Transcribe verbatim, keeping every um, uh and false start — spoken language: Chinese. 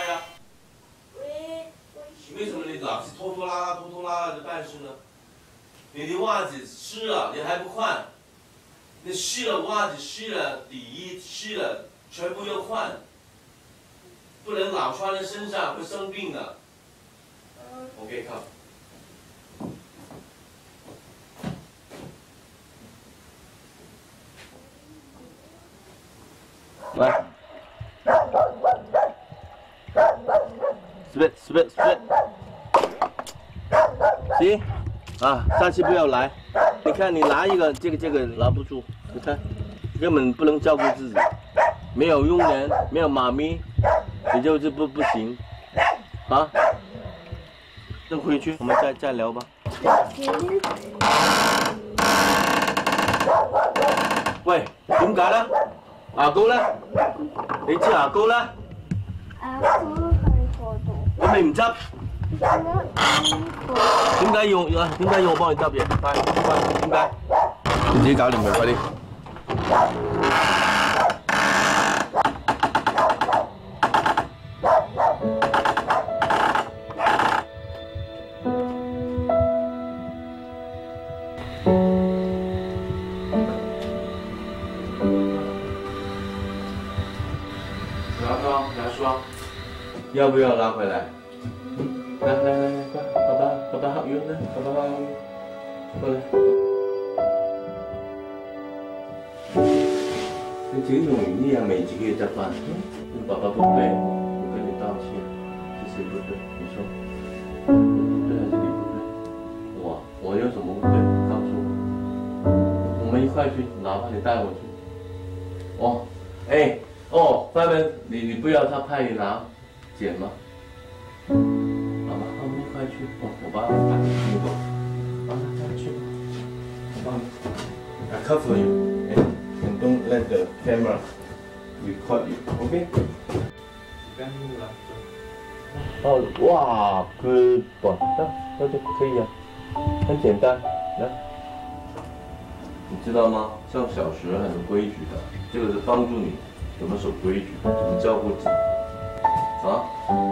呀？为什么你老是拖拖拉拉、拖拖拉拉的办事呢？你的袜子湿了，你还不换？你湿了袜子、湿了底衣、湿了，全部要换，不能老穿在身上会生病的。OK， 看。 来 ，spit spit spit， 行，啊，下次不要来。你看你拿一个，这个这个拿不住，你看，根本不能照顾自己，没有佣人，没有妈咪，你就是不不行，啊。等回去我们再再聊吧。喂，點解咧？ 牙膏咧？你知牙膏咧？ 牙膏喺嗰度。 咁你唔執？點解要啊？點解要我幫你執嘢？快快，點解？你自己搞掂佢，快啲。要不要拿回来？来来来来，快，爸爸爸爸好用呢，爸爸好用，过来。你自己用完呢樣味自己執翻。爸爸不對，我跟你道歉，是誰不對？你說，你對還是你不對？我我有什麼不對？告訴我，我們一塊去，哪怕你帶我去。哦，哎，哦，外面你你不要他派你拿。 剪吗？好吧，我们一块去。我我帮你把你过，帮他带去吧。我帮你。I cover you, and and don't let the camera record you. OK? 哦，哇，good boy， 那那就可以啊，很简单。来，你知道吗？上小学很规矩的，这个是帮助你怎么守规矩，怎么照顾自己。 啊，